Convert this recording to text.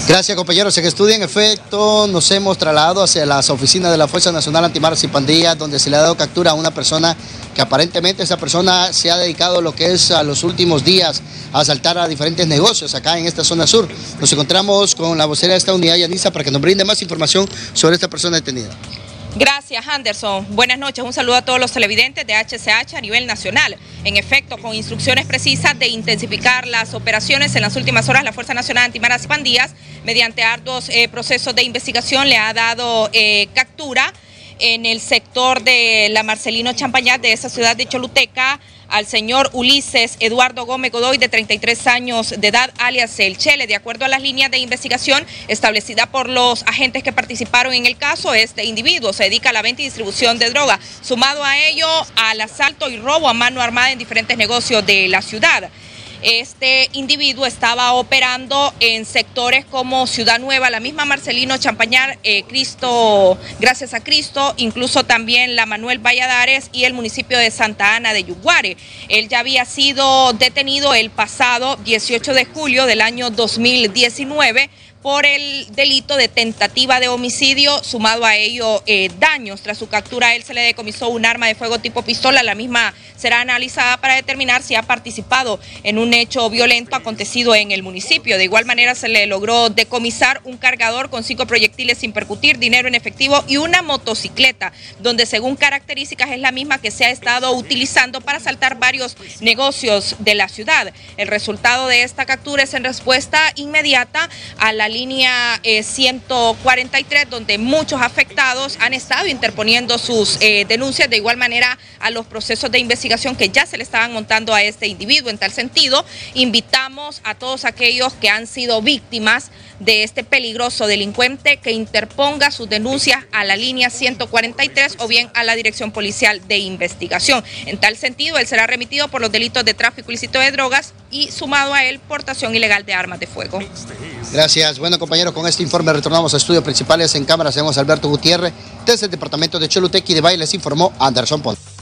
Gracias, compañeros. En estudio, en efecto, nos hemos trasladado hacia las oficinas de la Fuerza Nacional Antimaras y Pandillas, donde se le ha dado captura a una persona que aparentemente esa persona se ha dedicado lo que es a los últimos días a asaltar a diferentes negocios acá en esta zona sur. Nos encontramos con la vocera de esta unidad, Yanisa, para que nos brinde más información sobre esta persona detenida. Gracias, Anderson. Buenas noches. Un saludo a todos los televidentes de HCH a nivel nacional. En efecto, con instrucciones precisas de intensificar las operaciones en las últimas horas, la Fuerza Nacional Antimaras y Pandillas, mediante arduos procesos de investigación, le ha dado captura en el sector de la Marcelino Champañat de esa ciudad de Choluteca al señor Ulises Eduardo Gómez Godoy, de 33 años de edad, alias El Chele. De acuerdo a las líneas de investigación establecidas por los agentes que participaron en el caso, este individuo se dedica a la venta y distribución de droga, sumado a ello al asalto y robo a mano armada en diferentes negocios de la ciudad. Este individuo estaba operando en sectores como Ciudad Nueva, la misma Marcelino Champañat, Cristo, Gracias a Cristo, incluso también la Manuel Valladares y el municipio de Santa Ana de Yuguare. Él ya había sido detenido el pasado 18 de julio del año 2019 por el delito de tentativa de homicidio, sumado a ello daños. Tras su captura, a él se le decomisó un arma de fuego tipo pistola. La misma será analizada para determinar si ha participado en un hecho violento acontecido en el municipio. De igual manera, se le logró decomisar un cargador con 5 proyectiles sin percutir, dinero en efectivo y una motocicleta, donde según características es la misma que se ha estado utilizando para asaltar varios negocios de la ciudad. El resultado de esta captura es en respuesta inmediata a la línea 143, donde muchos afectados han estado interponiendo sus denuncias, de igual manera a los procesos de investigación que ya se le estaban montando a este individuo. En tal sentido, invitamos a todos aquellos que han sido víctimas de este peligroso delincuente que interponga sus denuncias a la línea 143 o bien a la Dirección Policial de Investigación. En tal sentido, él será remitido por los delitos de tráfico ilícito de drogas y sumado a él portación ilegal de armas de fuego. Gracias. Bueno, compañeros, con este informe retornamos a estudios principales. En cámara tenemos a Alberto Gutiérrez desde el departamento de Choluteca, y de Baile les informó Anderson Ponce.